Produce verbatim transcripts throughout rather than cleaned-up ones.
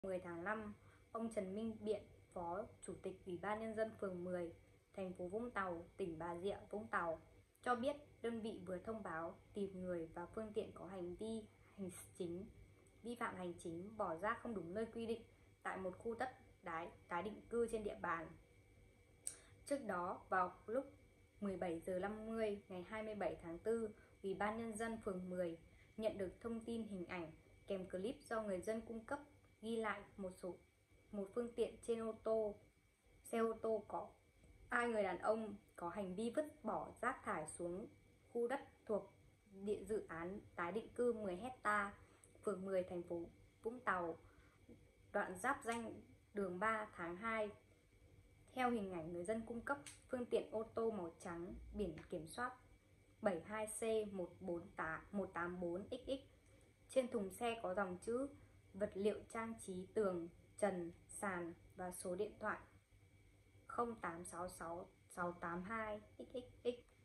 mười tháng năm, ông Trần Minh Biện, Phó Chủ tịch Ủy ban Nhân dân phường mười, thành phố Vũng Tàu, tỉnh Bà Rịa Vũng Tàu cho biết đơn vị vừa thông báo tìm người và phương tiện có hành vi hành chính vi phạm hành chính bỏ rác không đúng nơi quy định tại một khu đất đái tái định cư trên địa bàn. Trước đó, vào lúc mười bảy giờ năm mươi ngày hai mươi bảy tháng tư, Ủy ban Nhân dân phường mười nhận được thông tin hình ảnh kèm clip do người dân cung cấp ghi lại một số một phương tiện trên ô tô xe ô tô có hai người đàn ông có hành vi vứt bỏ rác thải xuống khu đất thuộc địa dự án tái định cư mười héc-ta, phường mười, thành phố Vũng Tàu, đoạn giáp ranh đường ba tháng hai. Theo hình ảnh người dân cung cấp, phương tiện ô tô màu trắng biển kiểm soát bảy hai C một bốn tám bốn X X. Trên thùng xe có dòng chữ vật liệu trang trí tường, trần, sàn và số điện thoại không tám sáu sáu sáu tám hai x x x.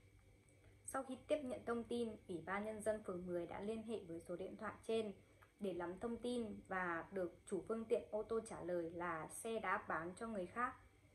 Sau khi tiếp nhận thông tin, Ủy ban Nhân dân phường mười đã liên hệ với số điện thoại trên để nắm thông tin và được chủ phương tiện ô tô trả lời là xe đã bán cho người khác.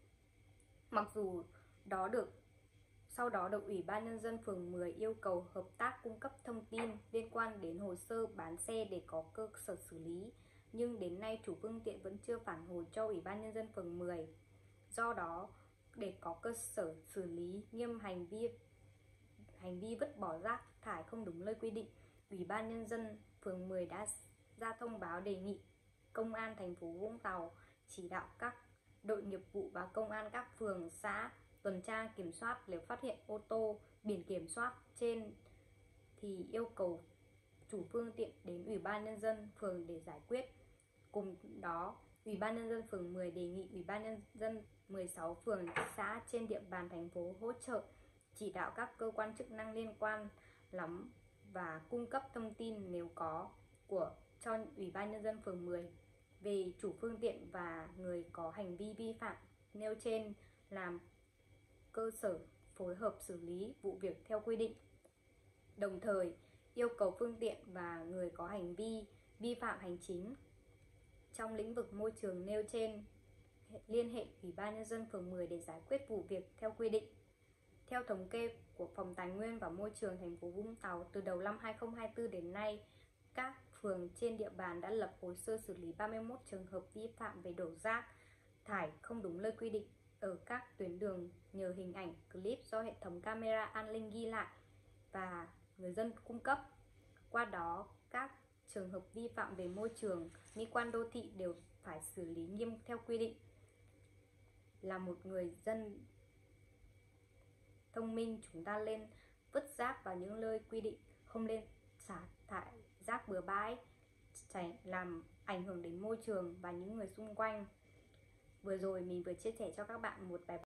Mặc dù đó được sau đó được Ủy ban Nhân dân phường mười yêu cầu hợp tác cung cấp thông tin liên quan đến hồ sơ bán xe để có cơ sở xử lý, nhưng đến nay chủ phương tiện vẫn chưa phản hồi cho Ủy ban Nhân dân phường mười. Do đó, để có cơ sở xử lý nghiêm hành vi hành vi vứt bỏ rác thải không đúng nơi quy định, Ủy ban Nhân dân phường mười đã ra thông báo đề nghị Công an thành phố Vũng Tàu chỉ đạo các đội nghiệp vụ và công an các phường, xã tuần tra kiểm soát, nếu phát hiện ô tô biển kiểm soát trên thì yêu cầu chủ phương tiện đến Ủy ban Nhân dân phường để giải quyết. Cùng đó, Ủy ban Nhân dân phường mười đề nghị Ủy ban Nhân dân mười sáu phường, xã trên địa bàn thành phố hỗ trợ chỉ đạo các cơ quan chức năng liên quan lắm và cung cấp thông tin nếu có của cho Ủy ban Nhân dân phường mười về chủ phương tiện và người có hành vi vi phạm nêu trên, làm cơ sở phối hợp xử lý vụ việc theo quy định. Đồng thời yêu cầu phương tiện và người có hành vi vi phạm hành chính trong lĩnh vực môi trường nêu trên liên hệ Ủy ban Nhân dân phường mười để giải quyết vụ việc theo quy định. Theo thống kê của Phòng Tài nguyên và Môi trường thành phố Vũng Tàu, từ đầu năm hai nghìn không trăm hai mươi tư đến nay, các phường trên địa bàn đã lập hồ sơ xử lý ba mươi mốt trường hợp vi phạm về đổ rác thải không đúng nơi quy định ở các tuyến đường nhờ hình ảnh clip do hệ thống camera an ninh ghi lại và người dân cung cấp. Qua đó, các trường hợp vi phạm về môi trường, mỹ quan đô thị đều phải xử lý nghiêm theo quy định. Là một người dân thông minh, chúng ta lên vứt rác vào những nơi quy định, không nên xả thải rác bừa bãi, làm ảnh hưởng đến môi trường và những người xung quanh. Vừa rồi mình vừa chia sẻ cho các bạn một bài